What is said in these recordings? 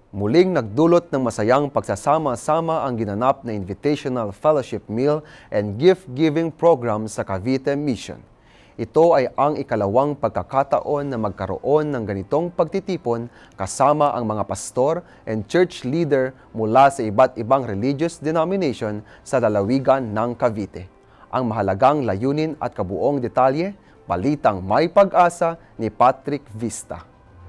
Muling nagdulot ng masayang pagsasama-sama ang ginanap na Invitational Fellowship Meal and Gift-Giving Program sa Cavite Mission. Ito ay ang ikalawang pagkakataon na magkaroon ng ganitong pagtitipon kasama ang mga pastor and church leader mula sa iba't ibang religious denomination sa lalawigan ng Cavite. Ang mahalagang layunin at kabuong detalye, balitang may pag-asa ni Patrick Vista.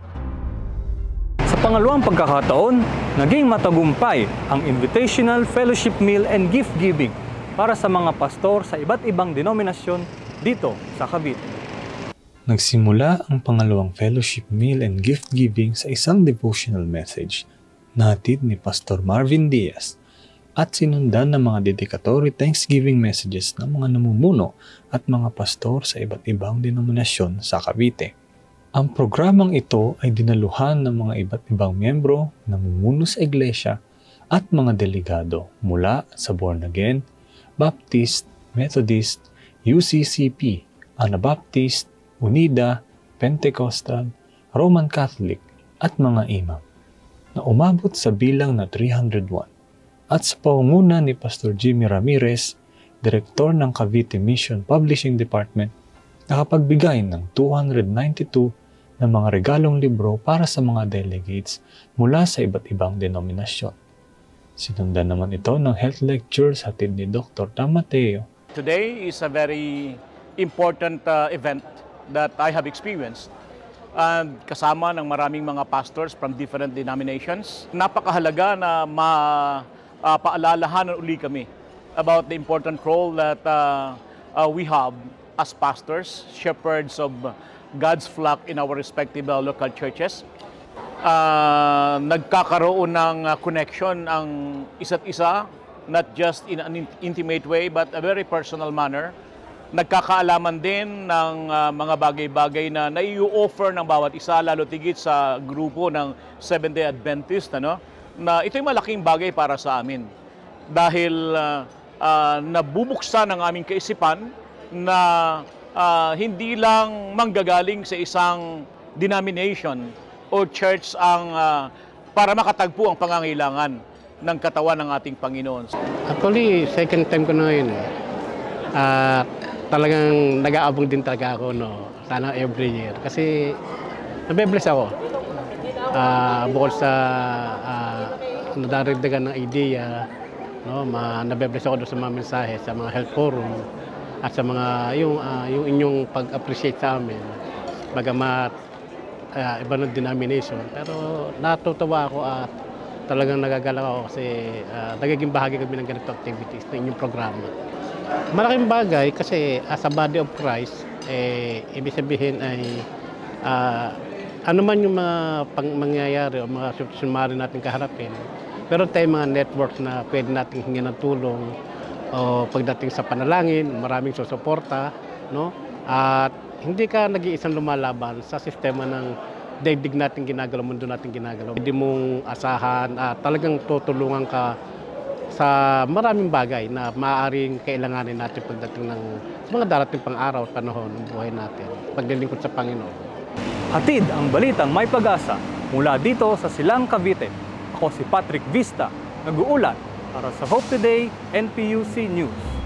Sa pangalawang pagkakataon, naging matagumpay ang Invitational Fellowship Meal and Gift Giving para sa mga pastor sa iba't ibang denominasyon dito sa Cavite. Nagsimula ang pangalawang Fellowship Meal and Gift Giving sa isang devotional message na hatid ni Pastor Marvin Diaz at sinundan ng mga dedicatory Thanksgiving messages ng mga namumuno at mga pastor sa iba't ibang denominasyon sa Cavite. Ang programang ito ay dinaluhan ng mga iba't ibang miyembro, namumuno sa iglesia at mga delegado mula sa Born Again, Baptist, Methodist, UCCP, Anabaptist, Unida, Pentecostal, Roman Catholic at mga imam na umabot sa bilang na 301 at sa pangunguna ni Pastor Jimmy Ramirez, Direktor ng Cavite Mission Publishing Department, nakapagbigay ng 292 na mga regalong libro para sa mga delegates mula sa iba't ibang denominasyon. Sinundan naman ito ng health lectures hatid ni Dr. Tamateo. Today is a very important event that I have experienced. Kasama ng maraming mga pastors from different denominations. Napakahalaga na paalalahanan uli kami about the important role that we have as pastors, shepherds of God's flock in our respective local churches. Nagkakaroon ng connection ang isa't isa, not just in an intimate way but a very personal manner. Nagkakaalaman din ng mga bagay-bagay na nai-offer ng bawat isa, lalo tigit sa grupo ng Seventh-day Adventist, na ito'y malaking bagay para sa amin. Dahil nabubuksan ang aming kaisipan na hindi lang manggagaling sa isang denomination o church ang para makatagpo ang pangangailangan ng katawan ng ating Panginoon. Actually, second time ko na yun. Talagang nag-aabang din talaga ako, sana every year. Kasi nabe-bless ako. Bukod sa nadaragdagan ng idea, nabe-bless ako doon sa mga mensahe, sa mga health forum, at sa mga yung inyong pag-appreciate sa amin. Bagamat iba ng denomination, pero natutuwa ako at talagang nagagalak ako kasi nagiging bahagi kami ng ganitong activities ng inyong programa. Malaking bagay kasi as a body of Christ, ibig sabihin ay ano man yung mga mangyayari o mga sumari natin kaharapin, pero tayo mga networks na pwede natin hingin ng tulong o pagdating sa panalangin, maraming susuporta, at hindi ka nag-iisang lumalaban sa sistema ng daigdig natin ginagalaw, mundo natin ginagalaw. Hindi mong asahan at talagang tutulungan ka sa maraming bagay na maaaring kailanganin natin pagdating ng mga darating pang araw at panahon ng buhay natin, paglilingkod sa Panginoon. Hatid ang balitang may pag-asa mula dito sa Silang Cavite. Ako si Patrick Vista, nag-uulat para sa Hope Today NPUC News.